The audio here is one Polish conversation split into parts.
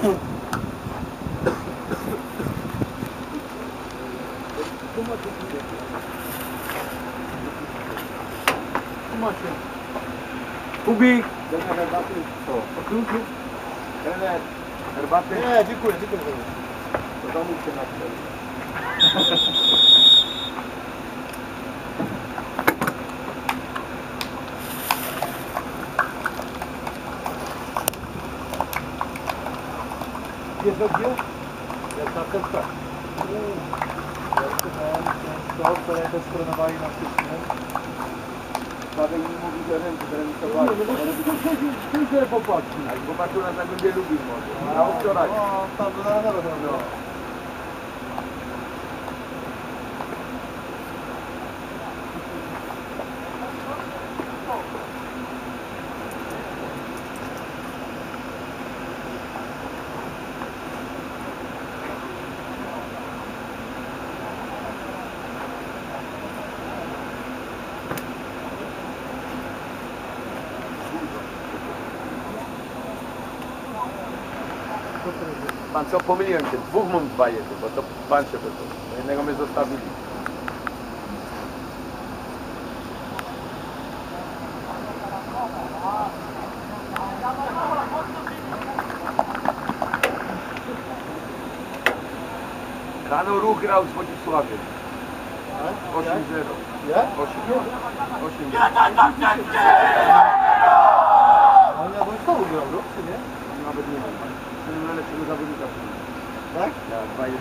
Kubik! Trener herbaty? Co? Okrutnie? Trener herbaty? Nie, dziękuję, dziękuję. To domów się napisał. Wiesz o gdzie? Jak na Kępka. Ja wczoraj też trenowali na styczniu. Paweł mi mówi, że ręce trenowali. Ty sobie popłacz. A chłopaku nas tak będzie lubił może. A wczoraj. O, tam do narodu. Pan co, pomyliłem się, dwóch mam 2-1, bo to pan się wyszło. Jednego my zostawili. Rano Ruch grał z Wodzisławiem. 8-0. Ja? 8-0. On na wojskowu grał, czy nie? Nawet nie wiem. To najlepszego zawodnika. Tak? Ja 2-1.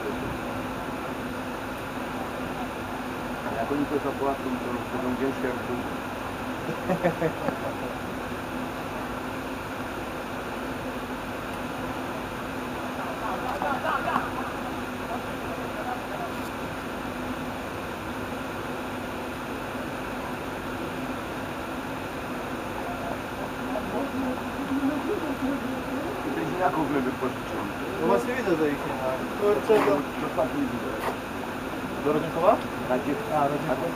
Jak oni to zapłacą, to będą wdzięczne jak dół. Jaków my wypożyczyli? No właśnie widzę, że ich nie ma. Kurczę, do Rodzinkowa? A, Rodzinkowa.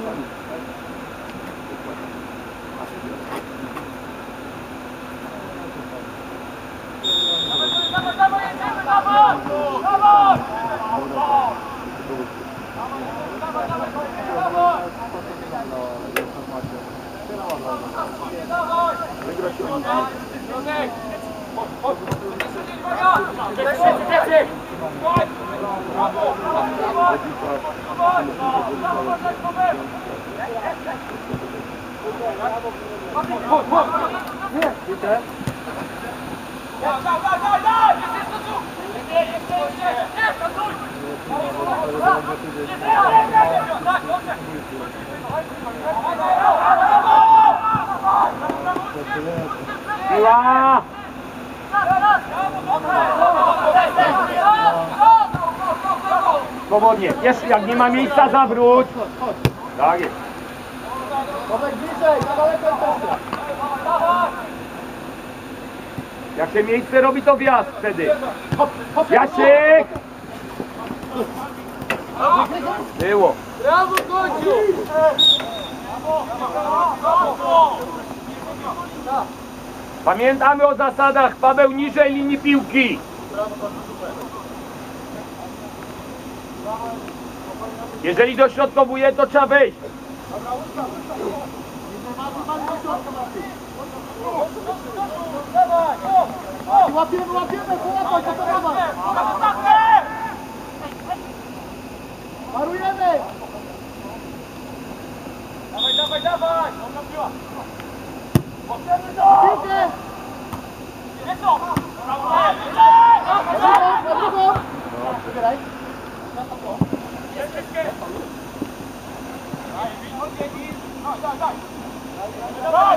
Piła! Swobodnie. Jeszcze jak nie ma miejsca, zawróć. Tak jest. Tomek bliżej, na daleko jest. Jak się miejsce robi, to wjazd wtedy. Jasiek! Było. Brawo, Końcu! Pamiętamy o zasadach, Paweł, niżej linii piłki. Jeżeli dośrodkowuje, to trzeba wejść. Łapiemy, łapiemy, połapać, to dawaj! Parujemy! Dawaj, dawaj, dawaj! Dobra piła! Łapiemy to! Piłkę! Jest to! Na drugą! Wybieraj! Jest, jest, jest! Daj, Win! Daj, daj! Daj!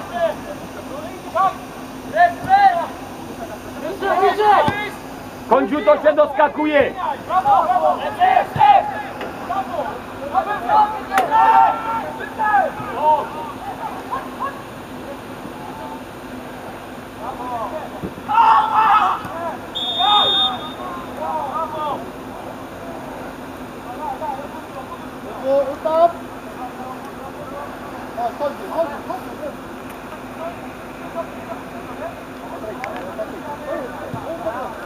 Końcu to się doskakuje. Brawo, brawo! Jest! Brawo! Ustaw! Chodź, chodź, chodź!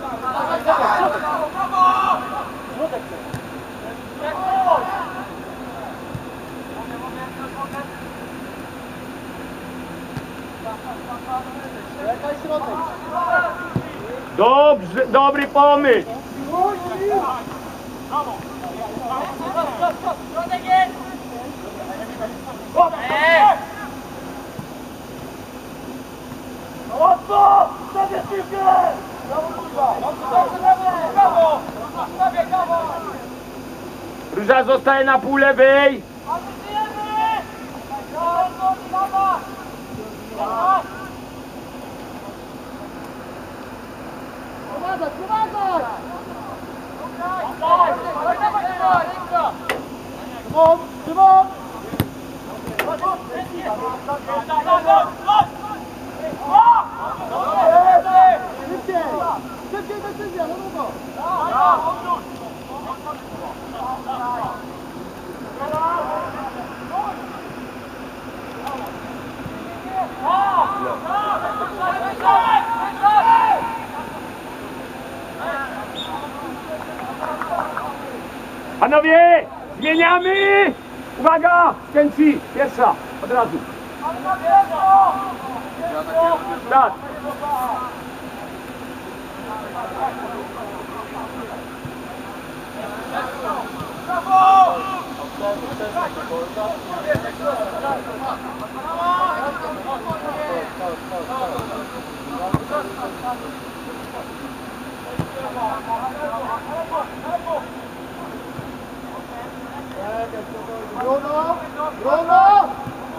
Dobrze, dobry pomysł. Łatwo! Zabierz piłkę! Brawo! Brawo! Róża zostaje na pół lewej. Pomagać! Szymon! Szybciej decyzja, no długo! Panowie, zmieniamy! Uwaga! Skręci! Pierwsza, od razu. Tak. Bruno!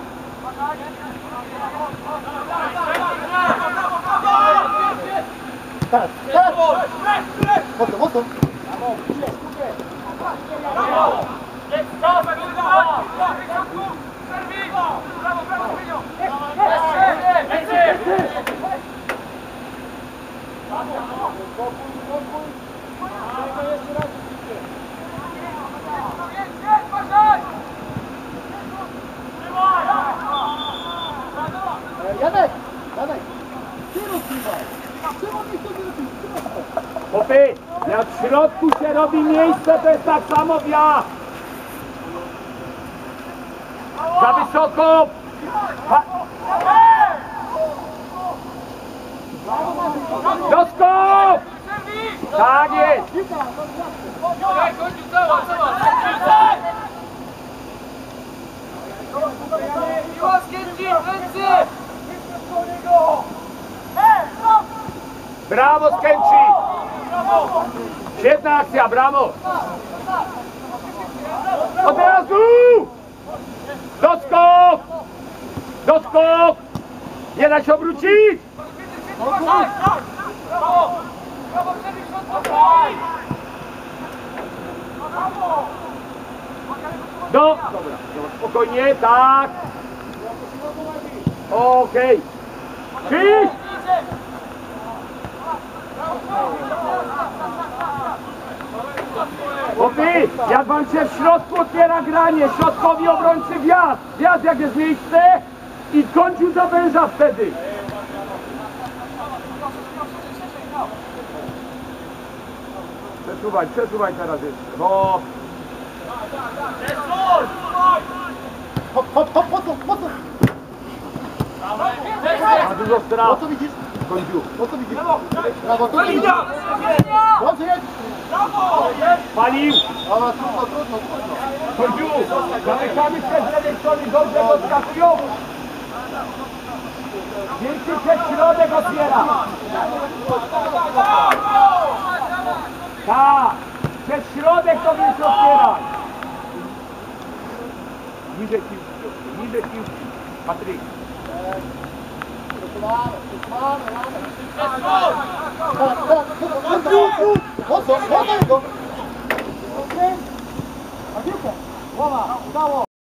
Tak! Mocno! Janek! Ty rozgrywaj! Szymon nie chce wyrzucić! Chłopy, jak w środku się robi miejsce, to jest tak samo wjazd. Za wysoko! Doskok! Tak jest! Brawo, Skręci! Świetna akcja, brawo! Od razu! Doskok! Doskok! Nie da się obrócić! Dobra, spokojnie, tak! Okej! Trzy! Chłopy, jak wam się w środku otwiera granie, środkowi obrońcy wjazd! Wjazd jak jest miejsce i kończył zawęża wtedy! Przesuwaj teraz jeszcze, bo... Hop! Ma dużo strat. Po co widzisz? Kończył. Po co widzisz? Brawo, tu widzisz! Dobrze, jedź! Palił. Ale trudno. Kończył. Zamykamy się z lewej strony, dobrze doskakują. Większy się środek otwiera. Tak. Przez środek to więc otwieraj. Niżej piłki. Patryk. Mocno jego! A piłkę! Głowa, udało!